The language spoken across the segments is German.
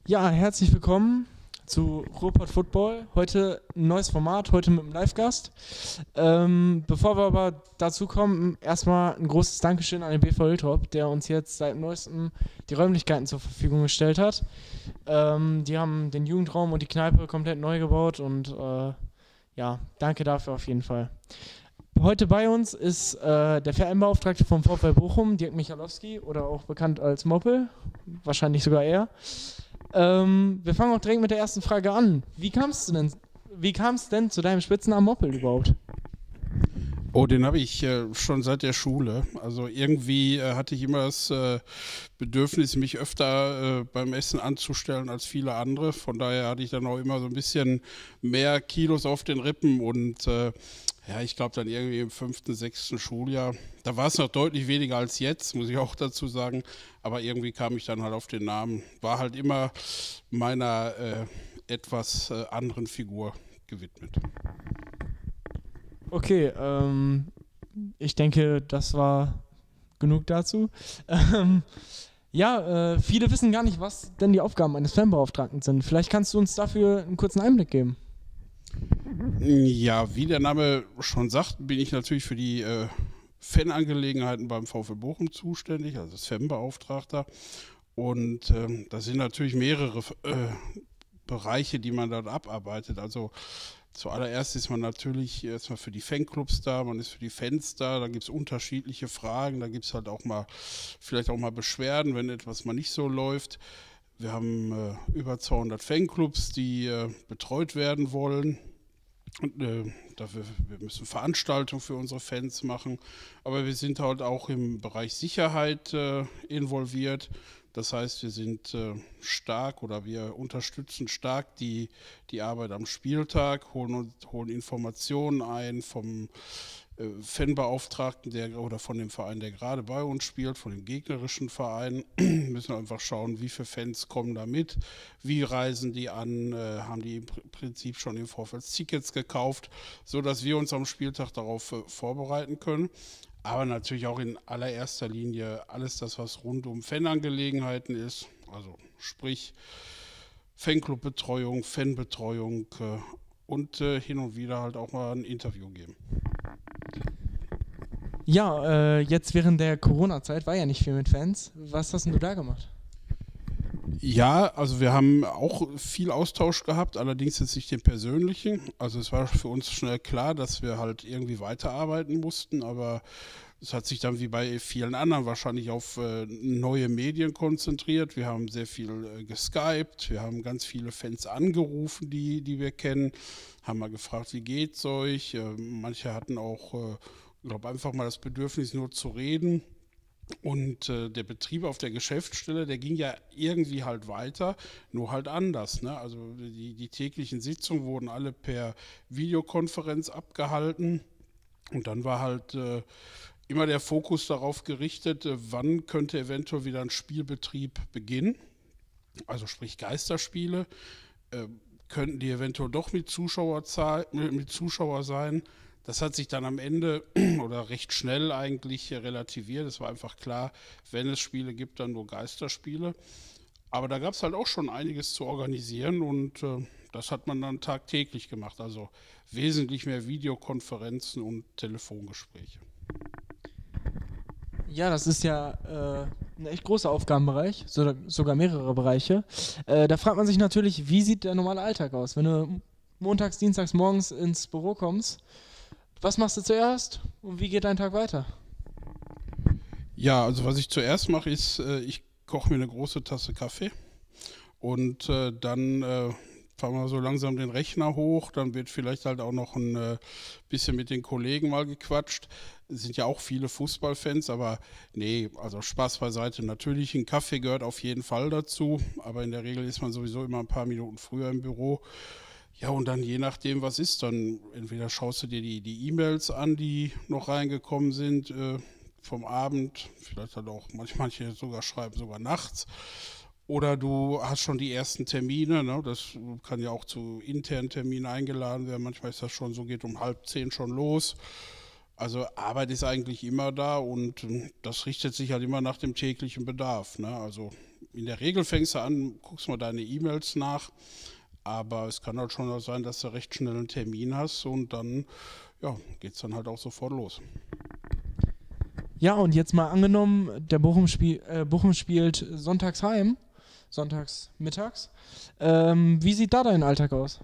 Ja, herzlich willkommen zu Ruhrpott Football. Heute ein neues Format, heute mit einem Live-Gast. Bevor wir aber dazu kommen, erstmal ein großes Dankeschön an den BV Hilltop, der uns jetzt seit neuestem die Räumlichkeiten zur Verfügung gestellt hat. Die haben den Jugendraum und die Kneipe komplett neu gebaut und ja, danke dafür auf jeden Fall. Heute bei uns ist der VM-Beauftragte vom VfL Bochum, Dirk Michalowski, oder auch bekannt als Moppel, wahrscheinlich sogar er. Wir fangen auch direkt mit der ersten Frage an. Wie kam es denn zu deinem Spitznamen Moppel überhaupt? Oh, den habe ich schon seit der Schule. Also irgendwie hatte ich immer das Bedürfnis, mich öfter beim Essen anzustellen als viele andere. Von daher hatte ich dann auch immer so ein bisschen mehr Kilos auf den Rippen und ja, ich glaube dann irgendwie im 5., 6. Schuljahr, da war es noch deutlich weniger als jetzt, muss ich auch dazu sagen, aber irgendwie kam ich dann halt auf den Namen. War halt immer meiner etwas anderen Figur gewidmet. Okay, ich denke, das war genug dazu. Ähm, ja, viele wissen gar nicht, was denn die Aufgaben eines Fanbeauftragten sind. Vielleicht kannst du uns dafür einen kurzen Einblick geben. Ja, wie der Name schon sagt, bin ich natürlich für die Fanangelegenheiten beim VfL Bochum zuständig, also als Fanbeauftragter. Und das sind natürlich mehrere Bereiche, die man dort abarbeitet. Also zuallererst ist man natürlich erstmal für die Fanclubs da, man ist für die Fans da, da gibt es unterschiedliche Fragen, da gibt es halt auch mal, vielleicht auch mal Beschwerden, wenn etwas mal nicht so läuft. Wir haben über 200 Fanclubs, die betreut werden wollen. Und, wir müssen Veranstaltungen für unsere Fans machen, aber wir sind halt auch im Bereich Sicherheit involviert. Das heißt, wir sind stark oder wir unterstützen stark die Arbeit am Spieltag, holen Informationen ein vom Fanbeauftragten oder von dem Verein, der gerade bei uns spielt, von dem gegnerischen Verein. Müssen einfach schauen, wie viele Fans kommen da mit, wie reisen die an, haben die im Prinzip schon im Vorfeld Tickets gekauft, sodass wir uns am Spieltag darauf vorbereiten können. Aber natürlich auch in allererster Linie alles das, was rund um Fanangelegenheiten ist, also sprich Fanclubbetreuung, Fanbetreuung und hin und wieder halt auch mal ein Interview geben. Ja, jetzt während der Corona-Zeit war ja nicht viel mit Fans. Was hast denn du da gemacht? Ja, also wir haben auch viel Austausch gehabt, allerdings jetzt nicht den persönlichen. Also es war für uns schnell klar, dass wir halt irgendwie weiterarbeiten mussten, aber es hat sich dann wie bei vielen anderen wahrscheinlich auf neue Medien konzentriert. Wir haben sehr viel geskypt, wir haben ganz viele Fans angerufen, die wir kennen, haben mal gefragt, wie geht's euch? Manche hatten auch, ich glaube, einfach mal das Bedürfnis, nur zu reden. Und der Betrieb auf der Geschäftsstelle, der ging ja irgendwie halt weiter, nur halt anders. Ne? Also die täglichen Sitzungen wurden alle per Videokonferenz abgehalten. Und dann war halt immer der Fokus darauf gerichtet, wann könnte eventuell wieder ein Spielbetrieb beginnen. Also sprich Geisterspiele. Äh, Könnten die eventuell doch mit Zuschauer sein. Das hat sich dann am Ende oder recht schnell eigentlich relativiert. Es war einfach klar, wenn es Spiele gibt, dann nur Geisterspiele. Aber da gab es halt auch schon einiges zu organisieren und das hat man dann tagtäglich gemacht. Also wesentlich mehr Videokonferenzen und Telefongespräche. Ja, das ist ja ein echt großer Aufgabenbereich, sogar mehrere Bereiche. Da fragt man sich natürlich, wie sieht der normale Alltag aus? Wenn du montags, dienstags morgens ins Büro kommst, was machst du zuerst und wie geht dein Tag weiter? Ja, also was ich zuerst mache, ist, ich koche mir eine große Tasse Kaffee und dann fahren wir so langsam den Rechner hoch, dann wird vielleicht halt auch noch ein bisschen mit den Kollegen mal gequatscht. Es sind ja auch viele Fußballfans, aber nee, also Spaß beiseite. Natürlich, ein Kaffee gehört auf jeden Fall dazu, aber in der Regel ist man sowieso immer ein paar Minuten früher im Büro. Ja, und dann je nachdem, was ist, dann entweder schaust du dir die E-Mails an, die noch reingekommen sind vom Abend, vielleicht halt auch manche sogar schreiben sogar nachts. Oder du hast schon die ersten Termine, ne? Das kann ja auch zu internen Terminen eingeladen werden. Manchmal ist das schon so, geht um 9:30 schon los. Also Arbeit ist eigentlich immer da und das richtet sich halt immer nach dem täglichen Bedarf. Ne? Also in der Regel fängst du an, guckst mal deine E-Mails nach, aber es kann halt schon auch sein, dass du recht schnell einen Termin hast und dann ja, geht es dann halt auch sofort los. Ja, und jetzt mal angenommen, der Bochum spielt sonntags heim, sonntags mittags. Wie sieht da dein Alltag aus?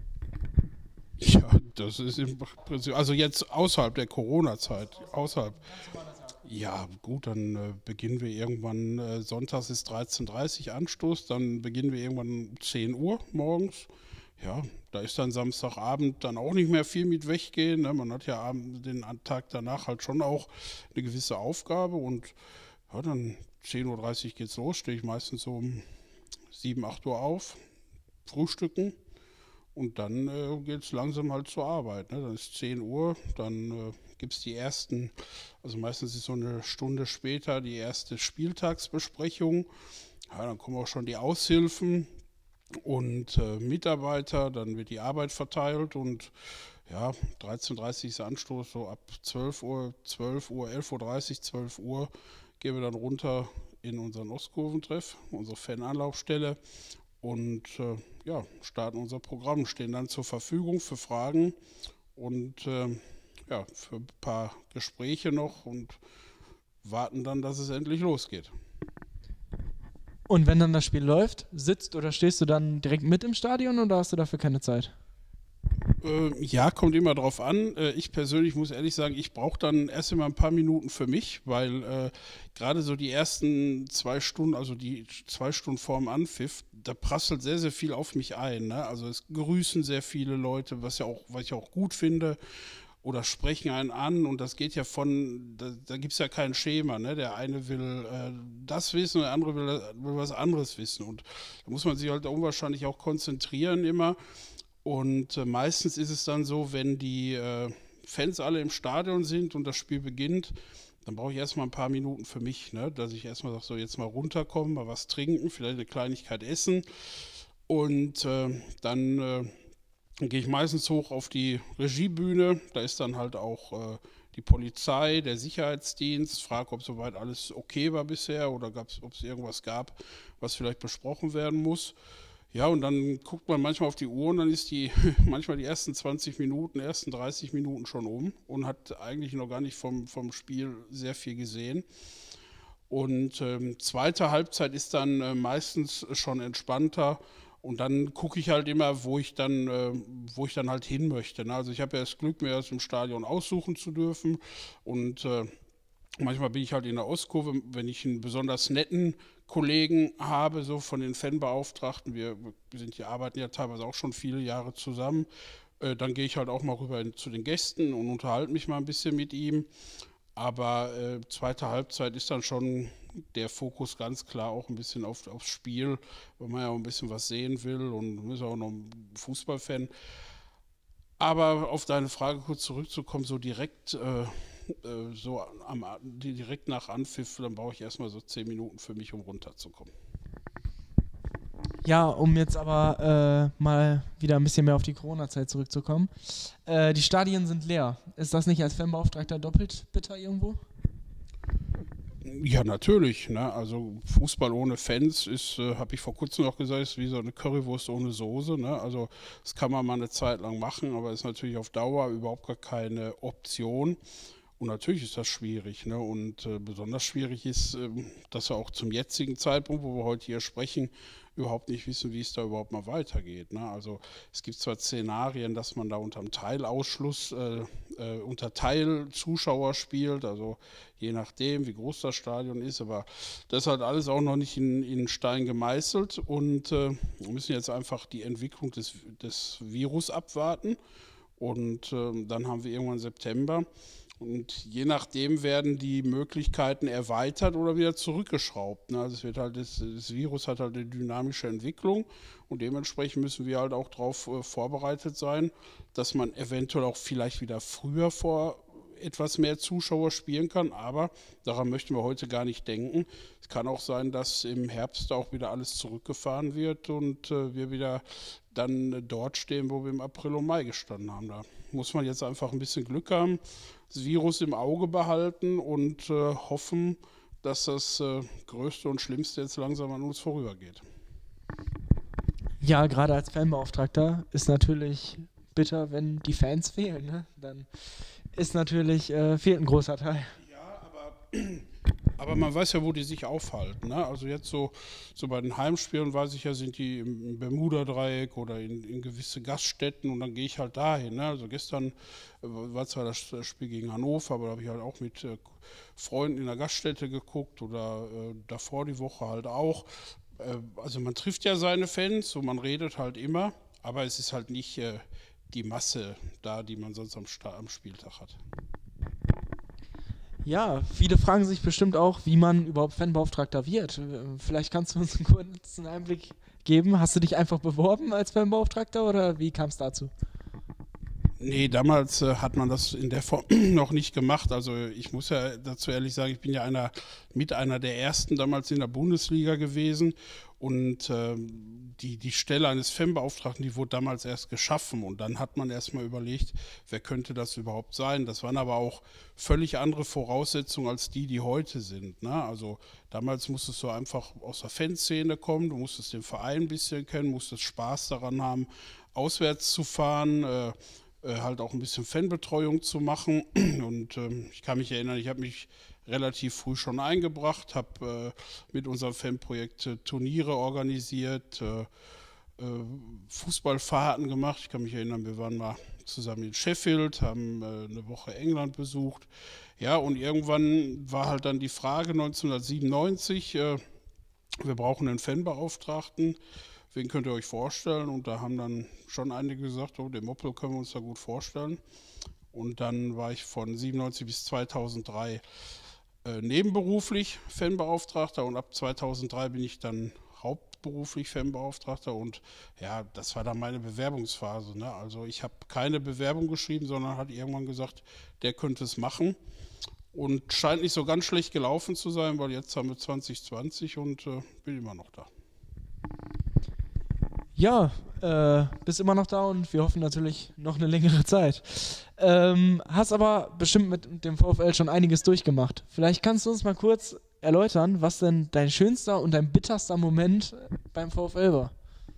Ja, das ist im Prinzip, also jetzt außerhalb der Corona-Zeit, außerhalb. Ja, gut, dann beginnen wir irgendwann, sonntags ist 13:30 Uhr Anstoß, dann beginnen wir irgendwann um 10 Uhr morgens. Ja, da ist dann Samstagabend dann auch nicht mehr viel mit weggehen. Ne? Man hat ja den Tag danach halt schon auch eine gewisse Aufgabe und ja, dann 10:30 Uhr geht's los, stehe ich meistens so um 7, 8 Uhr auf, frühstücken. Und dann geht es langsam halt zur Arbeit. Ne? Dann ist 10 Uhr, dann gibt es die ersten, also meistens ist so eine Stunde später die erste Spieltagsbesprechung. Ja, dann kommen auch schon die Aushilfen und Mitarbeiter, dann wird die Arbeit verteilt und ja, 13:30 Uhr ist der Anstoß, so ab 12 Uhr, 11:30 Uhr, 12 Uhr gehen wir dann runter in unseren Ostkurventreff, unsere Fananlaufstelle und ja, starten unser Programm, stehen dann zur Verfügung für Fragen und ja, für ein paar Gespräche noch und warten dann, dass es endlich losgeht. Und wenn dann das Spiel läuft, sitzt oder stehst du dann direkt mit im Stadion oder hast du dafür keine Zeit? Ja, kommt immer drauf an. Ich persönlich muss ehrlich sagen, ich brauche dann erst immer ein paar Minuten für mich, weil gerade so die ersten 2 Stunden, also die 2 Stunden vorm Anpfiff, da prasselt sehr, sehr viel auf mich ein. Ne? Also es grüßen sehr viele Leute, was ich auch gut finde, oder sprechen einen an und das geht ja da gibt es ja kein Schema. Ne? Der eine will das wissen und der andere will was anderes wissen. Und da muss man sich halt unwahrscheinlich auch konzentrieren immer. Und meistens ist es dann so, wenn die Fans alle im Stadion sind und das Spiel beginnt, dann brauche ich erstmal ein paar Minuten für mich, ne? Dass ich erstmal sage, so jetzt mal runterkommen, mal was trinken, vielleicht eine Kleinigkeit essen. Und dann gehe ich meistens hoch auf die Regiebühne. Da ist dann halt auch die Polizei, der Sicherheitsdienst, frage, ob soweit alles okay war bisher oder ob es irgendwas gab, was vielleicht besprochen werden muss. Ja, und dann guckt man manchmal auf die Uhr und dann ist manchmal die ersten 20 Minuten, ersten 30 Minuten schon um und hat eigentlich noch gar nicht vom Spiel sehr viel gesehen. Und zweite Halbzeit ist dann meistens schon entspannter. Und dann gucke ich halt immer, wo ich dann halt hin möchte. Ne? Also ich habe ja das Glück, mir das im Stadion aussuchen zu dürfen. Und manchmal bin ich halt in der Ostkurve, wenn ich einen besonders netten Kollegen habe, so von den Fanbeauftragten. Wir arbeiten ja teilweise auch schon viele Jahre zusammen. Dann gehe ich halt auch mal rüber zu den Gästen und unterhalte mich mal ein bisschen mit ihm. Aber zweite Halbzeit ist dann schon der Fokus ganz klar auch ein bisschen aufs Spiel, weil man ja auch ein bisschen was sehen will und man ist auch noch ein Fußballfan. Aber auf deine Frage kurz zurückzukommen, so direkt, direkt nach Anpfiff, dann brauche ich erstmal so 10 Minuten für mich, um runterzukommen. Ja, um jetzt aber mal wieder ein bisschen mehr auf die Corona-Zeit zurückzukommen. Die Stadien sind leer. Ist das nicht als Fanbeauftragter doppelt bitter irgendwo? Ja, natürlich. Ne? Also Fußball ohne Fans ist, habe ich vor kurzem noch gesagt, ist wie so eine Currywurst ohne Soße. Ne? Also das kann man mal eine Zeit lang machen, aber ist natürlich auf Dauer überhaupt gar keine Option. Und natürlich ist das schwierig. Ne? Und besonders schwierig ist, dass wir auch zum jetzigen Zeitpunkt, wo wir heute hier sprechen, überhaupt nicht wissen, wie es da überhaupt mal weitergeht. Ne? Also es gibt zwar Szenarien, dass man da unter einem Teilausschluss, unter Teilzuschauer spielt, also je nachdem, wie groß das Stadion ist, aber das ist halt alles auch noch nicht in Stein gemeißelt und wir müssen jetzt einfach die Entwicklung des Virus abwarten und dann haben wir irgendwann September. Und je nachdem werden die Möglichkeiten erweitert oder wieder zurückgeschraubt. Also es wird halt das Virus hat halt eine dynamische Entwicklung und dementsprechend müssen wir halt auch darauf vorbereitet sein, dass man eventuell auch vielleicht wieder früher vor etwas mehr Zuschauer spielen kann, aber daran möchten wir heute gar nicht denken. Es kann auch sein, dass im Herbst auch wieder alles zurückgefahren wird und wir wieder dann dort stehen, wo wir im April und Mai gestanden haben. Da muss man jetzt einfach ein bisschen Glück haben, das Virus im Auge behalten und hoffen, dass das Größte und Schlimmste jetzt langsam an uns vorübergeht. Ja, gerade als Fanbeauftragter ist natürlich bitter, wenn die Fans fehlen, ne? Dann ist natürlich, fehlt ein großer Teil. Ja, aber man weiß ja, wo die sich aufhalten. Ne? Also jetzt so bei den Heimspielen weiß ich ja, sind die im Bermuda-Dreieck oder in gewisse Gaststätten und dann gehe ich halt dahin. Ne? Also gestern war zwar das Spiel gegen Hannover, aber da habe ich halt auch mit Freunden in der Gaststätte geguckt oder davor die Woche halt auch. Also man trifft ja seine Fans und man redet halt immer, aber es ist halt nicht die Masse da, die man sonst am Spieltag hat. Ja, viele fragen sich bestimmt auch, wie man überhaupt Fanbeauftragter wird. Vielleicht kannst du uns einen kurzen Einblick geben. Hast du dich einfach beworben als Fanbeauftragter oder wie kam es dazu? Nee, damals hat man das in der Form noch nicht gemacht. Also ich muss ja dazu ehrlich sagen, ich bin ja einer der Ersten damals in der Bundesliga gewesen und die Stelle eines Fanbeauftragten, die wurde damals erst geschaffen und dann hat man erstmal überlegt, wer könnte das überhaupt sein. Das waren aber auch völlig andere Voraussetzungen als die heute sind. Ne? Also damals musstest du einfach aus der Fanszene kommen, du musstest den Verein ein bisschen kennen, musstest Spaß daran haben, auswärts zu fahren, halt auch ein bisschen Fanbetreuung zu machen und ich kann mich erinnern, ich habe mich relativ früh schon eingebracht, habe mit unserem Fanprojekt Turniere organisiert, Fußballfahrten gemacht. Ich kann mich erinnern, wir waren mal zusammen in Sheffield, haben eine Woche England besucht. Ja, und irgendwann war halt dann die Frage 1997, wir brauchen einen Fanbeauftragten. Wen könnt ihr euch vorstellen? Und da haben dann schon einige gesagt, oh, den Moppel können wir uns da gut vorstellen. Und dann war ich von 97 bis 2003 nebenberuflich Fanbeauftragter und ab 2003 bin ich dann hauptberuflich Fanbeauftragter und ja, das war dann meine Bewerbungsphase. Ne? Also ich habe keine Bewerbung geschrieben, sondern hat irgendwann gesagt, der könnte es machen. Und scheint nicht so ganz schlecht gelaufen zu sein, weil jetzt haben wir 2020 und bin immer noch da. Ja, bist immer noch da und wir hoffen natürlich noch eine längere Zeit. Hast aber bestimmt mit dem VfL schon einiges durchgemacht. Vielleicht kannst du uns mal kurz erläutern, was denn dein schönster und dein bitterster Moment beim VfL war.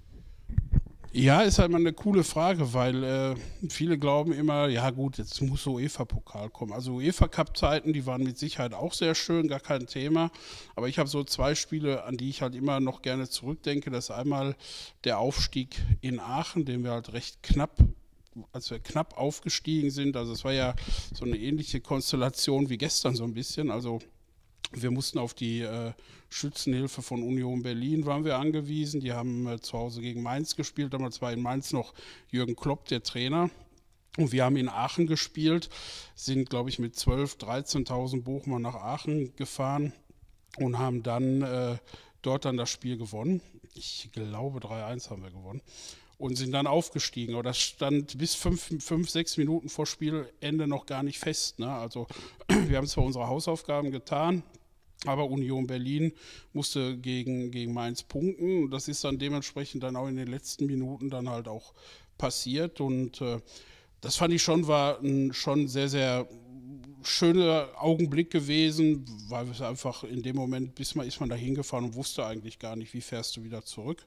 Ja, ist halt mal eine coole Frage, weil viele glauben immer, ja gut, jetzt muss UEFA-Pokal kommen. Also UEFA-Cup-Zeiten, die waren mit Sicherheit auch sehr schön, gar kein Thema. Aber ich habe so zwei Spiele, an die ich halt immer noch gerne zurückdenke. Das ist einmal der Aufstieg in Aachen, den wir halt recht knapp, als wir knapp aufgestiegen sind. Also es war ja so eine ähnliche Konstellation wie gestern so ein bisschen. Also wir mussten auf die Schützenhilfe von Union Berlin waren wir angewiesen. Die haben zu Hause gegen Mainz gespielt. Damals war in Mainz noch Jürgen Klopp, der Trainer. Und wir haben in Aachen gespielt, sind, glaube ich, mit 12.000, 13.000 Bochumer nach Aachen gefahren und haben dann dort dann das Spiel gewonnen. Ich glaube 3-1 haben wir gewonnen. Und sind dann aufgestiegen. Aber das stand bis 5-6 Minuten vor Spielende noch gar nicht fest. Ne? Also wir haben zwar unsere Hausaufgaben getan, aber Union Berlin musste gegen Mainz punkten. Und das ist dann dementsprechend dann auch in den letzten Minuten dann halt auch passiert. Und das fand ich schon, war ein schon sehr, sehr schöner Augenblick gewesen, weil es einfach in dem Moment, ist man da hingefahren und wusste eigentlich gar nicht, wie fährst du wieder zurück.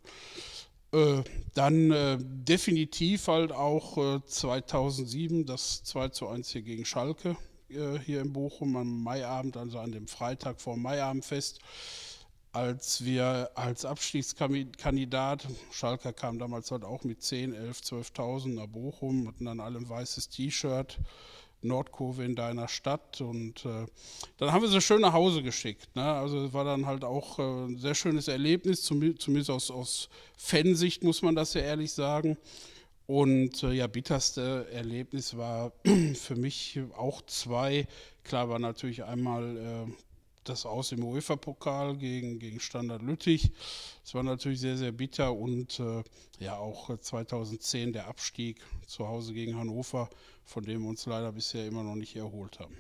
Dann definitiv halt auch 2007 das 2:1 hier gegen Schalke hier in Bochum am Maiabend, also an dem Freitag vor dem Maiabendfest, als wir als Abstiegskandidat, Schalke kam damals halt auch mit 10, 11, 12.000 nach Bochum, hatten dann alle ein weißes T-Shirt, Nordkurve in deiner Stadt und dann haben wir sie schön nach Hause geschickt. Ne? Also es war dann halt auch ein sehr schönes Erlebnis, zumindest aus Fansicht muss man das ja ehrlich sagen. Und ja, bitterste Erlebnis war für mich auch zwei. Klar war natürlich einmal das Aus im UEFA-Pokal gegen Standard Lüttich. Das war natürlich sehr, sehr bitter und ja auch 2010 der Abstieg zu Hause gegen Hannover, von dem wir uns leider bisher immer noch nicht erholt haben.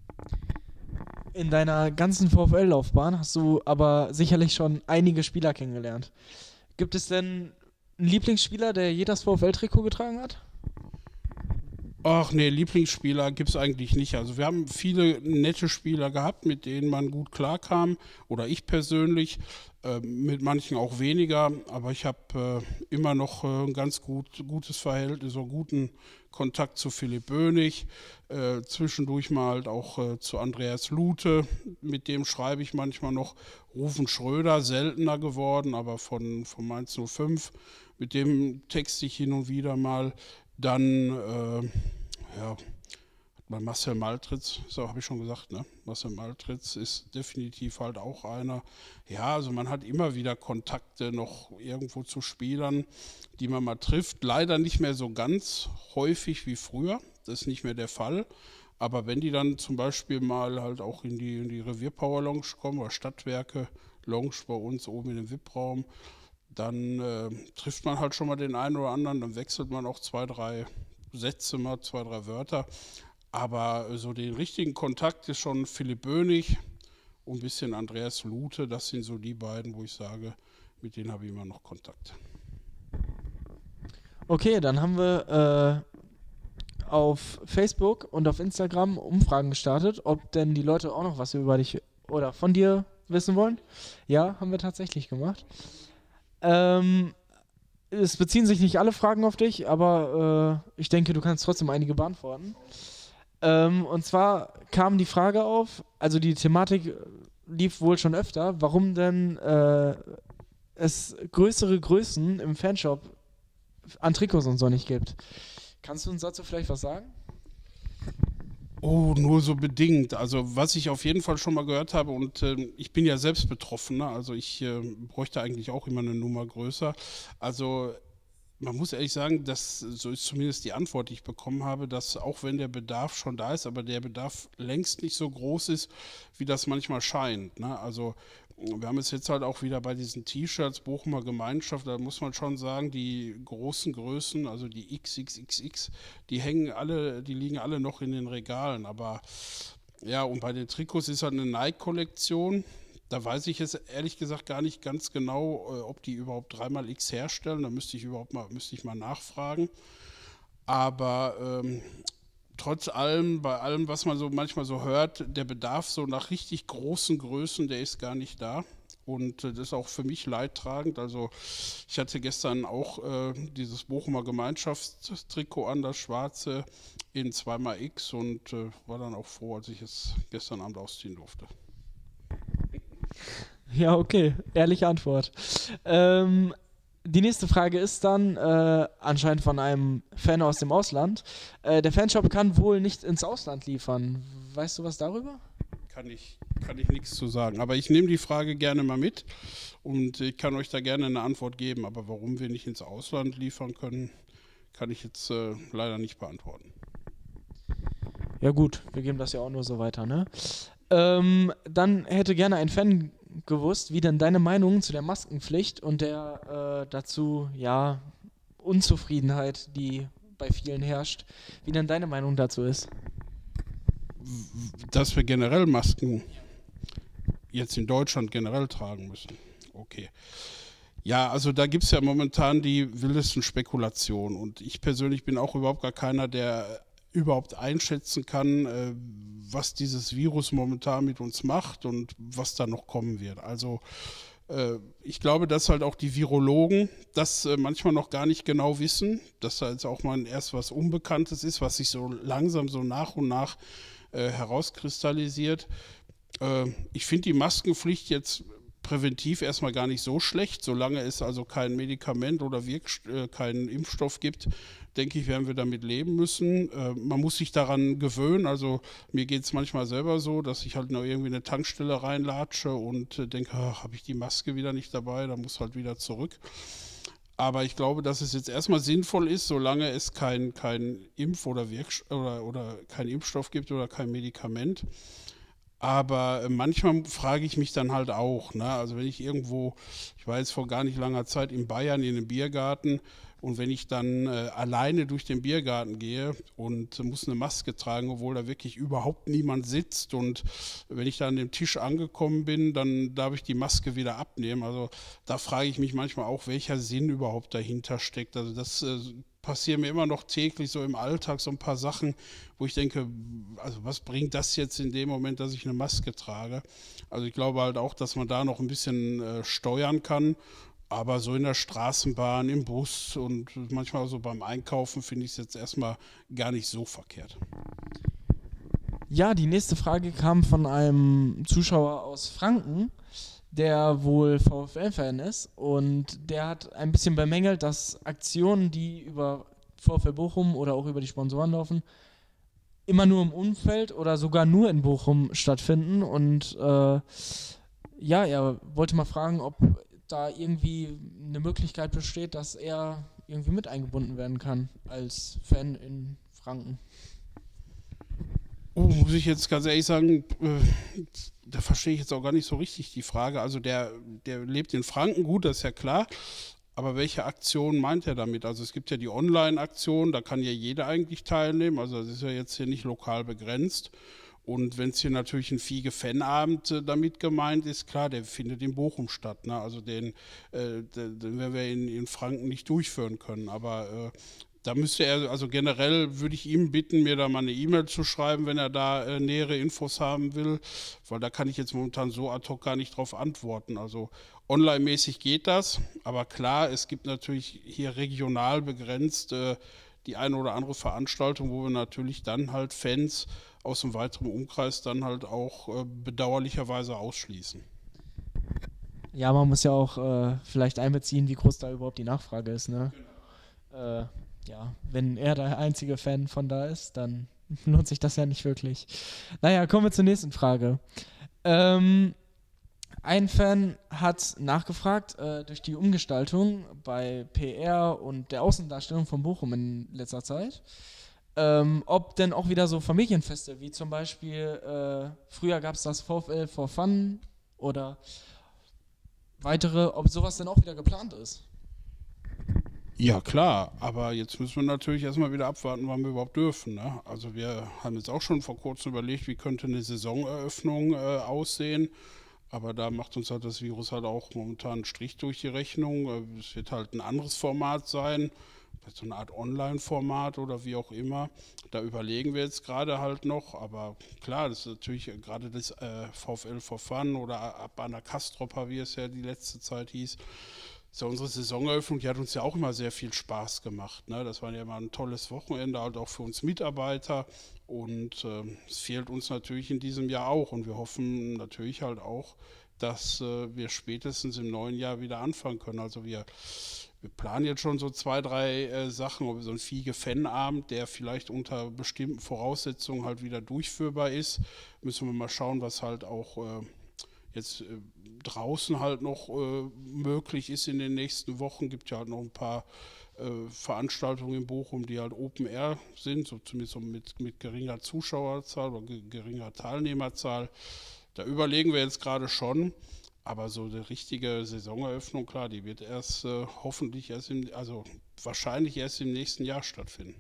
In deiner ganzen VfL-Laufbahn hast du aber sicherlich schon einige Spieler kennengelernt. Gibt es denn einen Lieblingsspieler, der je das VfL-Trikot getragen hat? Ach nee, Lieblingsspieler gibt es eigentlich nicht. Also wir haben viele nette Spieler gehabt, mit denen man gut klarkam. Oder ich persönlich, mit manchen auch weniger. Aber ich habe immer noch ein ganz gutes Verhältnis, so guten Kontakt zu Philipp Bönig. Zwischendurch mal halt auch zu Andreas Lute. Mit dem schreibe ich manchmal noch. Rufen Schröder, seltener geworden, aber von Mainz 05. Mit dem texte ich hin und wieder mal. Dann, ja, bei Marcel Maltritz, so habe ich schon gesagt, ne? Marcel Maltritz ist definitiv halt auch einer. Ja, also man hat immer wieder Kontakte noch irgendwo zu Spielern, die man mal trifft. Leider nicht mehr so ganz häufig wie früher. Das ist nicht mehr der Fall. Aber wenn die dann zum Beispiel mal halt auch in die Revierpower Lounge kommen oder Stadtwerke Lounge bei uns oben in dem VIP-Raum, dann trifft man halt schon mal den einen oder anderen, dann wechselt man auch 2, 3 Sätze mal, 2, 3 Wörter. Aber so den richtigen Kontakt ist schon Philipp Bönig und ein bisschen Andreas Lute. Das sind so die beiden, wo ich sage, mit denen habe ich immer noch Kontakt. Okay, dann haben wir auf Facebook und auf Instagram Umfragen gestartet, ob denn die Leute auch noch was über dich oder von dir wissen wollen. Ja, haben wir tatsächlich gemacht. Es beziehen sich nicht alle Fragen auf dich, aber ich denke, du kannst trotzdem einige beantworten. Und zwar kam die Frage auf, also die Thematik lief wohl schon öfter, warum denn es größere Größen im Fanshop an Trikots und so nicht gibt. Kannst du uns dazu vielleicht was sagen? Oh, nur so bedingt. Also was ich auf jeden Fall schon mal gehört habe, und ich bin ja selbst Betroffener, also ich bräuchte eigentlich auch immer eine Nummer größer. Also man muss ehrlich sagen, dass, so ist zumindest die Antwort, die ich bekommen habe, dass auch wenn der Bedarf schon da ist, aber der Bedarf längst nicht so groß ist, wie das manchmal scheint. Ne? Also wir haben es jetzt halt auch wieder bei diesen T-Shirts, Bochumer Gemeinschaft, da muss man schon sagen, die großen Größen, also die XXXX, die liegen alle noch in den Regalen. Aber ja, und bei den Trikots ist halt eine Nike-Kollektion. Da weiß ich jetzt ehrlich gesagt gar nicht ganz genau, ob die überhaupt 3x herstellen. Da müsste ich mal nachfragen. Aber trotz allem, bei allem, was man so manchmal so hört, der Bedarf so nach richtig großen Größen, der ist gar nicht da. Und das ist auch für mich leidtragend. Also ich hatte gestern auch dieses Bochumer Gemeinschaftstrikot an, das schwarze in 2x und war dann auch froh, als ich es gestern Abend ausziehen durfte. Ja, okay, ehrliche Antwort. Die nächste Frage ist dann anscheinend von einem Fan aus dem Ausland. Der Fanshop kann wohl nicht ins Ausland liefern. Weißt du was darüber? Kann ich nichts zu sagen. Aber ich nehme die Frage gerne mal mit und ich kann euch da gerne eine Antwort geben. Aber warum wir nicht ins Ausland liefern können, kann ich jetzt leider nicht beantworten. Ja gut, wir geben das ja auch nur so weiter, ne? Dann hätte gerne ein Fan gewusst, wie denn deine Meinung zu der Maskenpflicht und der dazu, ja, Unzufriedenheit, die bei vielen herrscht, wie denn deine Meinung dazu ist. Dass wir generell Masken jetzt in Deutschland generell tragen müssen. Okay. Ja, also da gibt es ja momentan die wildesten Spekulationen und ich persönlich bin auch überhaupt gar keiner, der überhaupt einschätzen kann, was dieses Virus momentan mit uns macht und was da noch kommen wird. Also ich glaube, dass halt auch die Virologen das manchmal noch gar nicht genau wissen, dass da jetzt auch mal erst was Unbekanntes ist, was sich so langsam so nach und nach herauskristallisiert. Ich finde die Maskenpflicht jetzt präventiv erstmal gar nicht so schlecht, solange es also kein Medikament oder keinen Impfstoff gibt, denke ich, werden wir damit leben müssen. Man muss sich daran gewöhnen, also mir geht es manchmal selber so, dass ich halt noch irgendwie eine Tankstelle reinlatsche und denke, habe ich die Maske wieder nicht dabei, da muss halt wieder zurück. Aber ich glaube, dass es jetzt erstmal sinnvoll ist, solange es kein Impf- oder kein Impfstoff gibt oder kein Medikament. Aber manchmal frage ich mich dann halt auch, ne? Also wenn ich irgendwo, ich war jetzt vor gar nicht langer Zeit in Bayern in einem Biergarten und wenn ich dann alleine durch den Biergarten gehe und muss eine Maske tragen, obwohl da wirklich überhaupt niemand sitzt und wenn ich dann an dem Tisch angekommen bin, dann darf ich die Maske wieder abnehmen. Also da frage ich mich manchmal auch, welcher Sinn überhaupt dahinter steckt. Also das passieren mir immer noch täglich so im Alltag so ein paar Sachen, wo ich denke, also was bringt das jetzt in dem Moment, dass ich eine Maske trage? Also ich glaube halt auch, dass man da noch ein bisschen steuern kann, aber so in der Straßenbahn, im Bus und manchmal so beim Einkaufen finde ich es jetzt erstmal gar nicht so verkehrt. Ja, die nächste Frage kam von einem Zuschauer aus Franken, der wohl VfL-Fan ist und der hat ein bisschen bemängelt, dass Aktionen, die über VfL Bochum oder auch über die Sponsoren laufen, immer nur im Umfeld oder sogar nur in Bochum stattfinden und ja, er wollte mal fragen, ob da irgendwie eine Möglichkeit besteht, dass er irgendwie mit eingebunden werden kann als Fan in Franken. Muss ich jetzt ganz ehrlich sagen, da verstehe ich jetzt auch gar nicht so richtig die Frage. Also der lebt in Franken, gut, das ist ja klar. Aber welche Aktion meint er damit? Also es gibt ja die Online-Aktion, da kann ja jeder eigentlich teilnehmen. Also das ist ja jetzt hier nicht lokal begrenzt. Und wenn es hier natürlich ein Fiege-Fanabend damit gemeint ist, klar, der findet in Bochum statt. Ne? Also den werden wir in Franken nicht durchführen können. Aber da müsste er, also generell würde ich ihm bitten, mir da mal eine E-Mail zu schreiben, wenn er da nähere Infos haben will, weil da kann ich jetzt momentan so ad hoc gar nicht drauf antworten. Also online-mäßig geht das, aber klar, es gibt natürlich hier regional begrenzt die eine oder andere Veranstaltung, wo wir natürlich dann halt Fans aus dem weiteren Umkreis dann halt auch bedauerlicherweise ausschließen. Ja, man muss ja auch vielleicht einbeziehen, wie groß da überhaupt die Nachfrage ist, ne? Ja, wenn er der einzige Fan von da ist, dann lohnt sich das ja nicht wirklich. Naja, kommen wir zur nächsten Frage. Ein Fan hat nachgefragt, durch die Umgestaltung bei PR und der Außendarstellung von Bochum in letzter Zeit, ob denn auch wieder so Familienfeste, wie zum Beispiel, früher gab es das VfL for Fun oder weitere, ob sowas denn auch wieder geplant ist. Ja, klar, aber jetzt müssen wir natürlich erstmal wieder abwarten, wann wir überhaupt dürfen. Ne? Also wir haben jetzt auch schon vor kurzem überlegt, wie könnte eine Saisoneröffnung aussehen. Aber da macht uns halt das Virus halt auch momentan einen Strich durch die Rechnung. Es wird halt ein anderes Format sein, so eine Art Online-Format oder wie auch immer. Da überlegen wir jetzt gerade halt noch. Aber klar, das ist natürlich gerade das VfL for Fun oder Abana Kastropper, wie es ja die letzte Zeit hieß. So, unsere Saisoneröffnung, die hat uns ja auch immer sehr viel Spaß gemacht. Ne? Das war ja immer ein tolles Wochenende, halt auch für uns Mitarbeiter. Und es fehlt uns natürlich in diesem Jahr auch. Und wir hoffen natürlich halt auch, dass wir spätestens im neuen Jahr wieder anfangen können. Also wir planen jetzt schon so 2, 3 Sachen, ob so ein Fiege-Fanabend, der vielleicht unter bestimmten Voraussetzungen halt wieder durchführbar ist. Müssen wir mal schauen, was halt auch jetzt draußen halt noch möglich ist in den nächsten Wochen. Gibt ja halt noch ein paar Veranstaltungen in Bochum, die halt Open Air sind, so zumindest so mit geringer Zuschauerzahl oder geringer Teilnehmerzahl. Da überlegen wir jetzt gerade schon, aber so eine richtige Saisoneröffnung, klar, die wird erst hoffentlich also wahrscheinlich erst im nächsten Jahr stattfinden.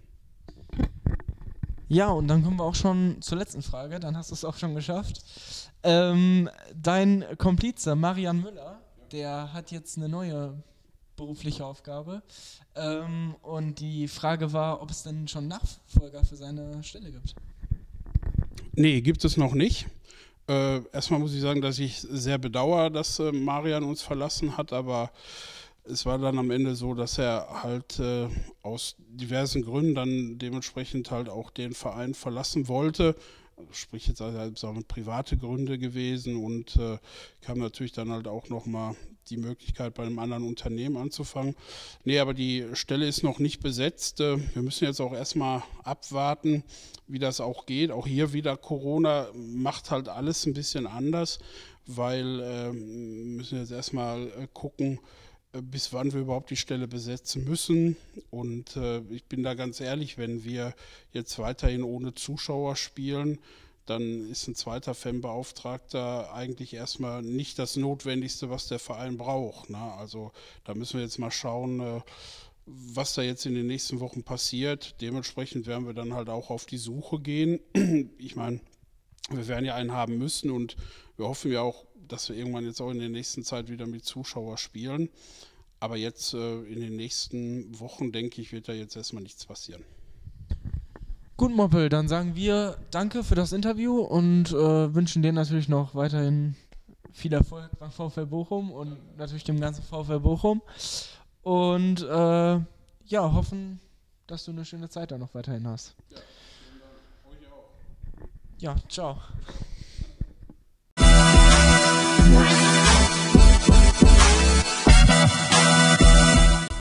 Ja, und dann kommen wir auch schon zur letzten Frage, dann hast du es auch schon geschafft. Dein Komplize Marian Müller, der hat jetzt eine neue berufliche Aufgabe. Und die Frage war, ob es denn schon Nachfolger für seine Stelle gibt. Nee, gibt es noch nicht. Erstmal muss ich sagen, dass ich sehr bedauere, dass Marian uns verlassen hat, aber es war dann am Ende so, dass er halt aus diversen Gründen dann dementsprechend halt auch den Verein verlassen wollte. Sprich jetzt also private Gründe gewesen und kam natürlich dann halt auch nochmal die Möglichkeit, bei einem anderen Unternehmen anzufangen. Nee, aber die Stelle ist noch nicht besetzt. Wir müssen jetzt auch erstmal abwarten, wie das auch geht. Auch hier wieder Corona macht halt alles ein bisschen anders, weil wir müssen jetzt erstmal gucken, bis wann wir überhaupt die Stelle besetzen müssen. Und ich bin da ganz ehrlich, wenn wir jetzt weiterhin ohne Zuschauer spielen, dann ist ein zweiter Fanbeauftragter eigentlich erstmal nicht das Notwendigste, was der Verein braucht. Ne? Also da müssen wir jetzt mal schauen, was da jetzt in den nächsten Wochen passiert. Dementsprechend werden wir dann halt auch auf die Suche gehen. Ich meine, wir werden ja einen haben müssen und wir hoffen ja auch, dass wir irgendwann jetzt auch in der nächsten Zeit wieder mit Zuschauern spielen. Aber jetzt in den nächsten Wochen, denke ich, wird da jetzt erstmal nichts passieren. Gut, Moppel, dann sagen wir danke für das Interview und wünschen dir natürlich noch weiterhin viel Erfolg beim VfL Bochum und natürlich dem ganzen VfL Bochum. Und hoffen, dass du eine schöne Zeit da noch weiterhin hast. Ja, vielen Dank. Euch auch. Ja, ciao.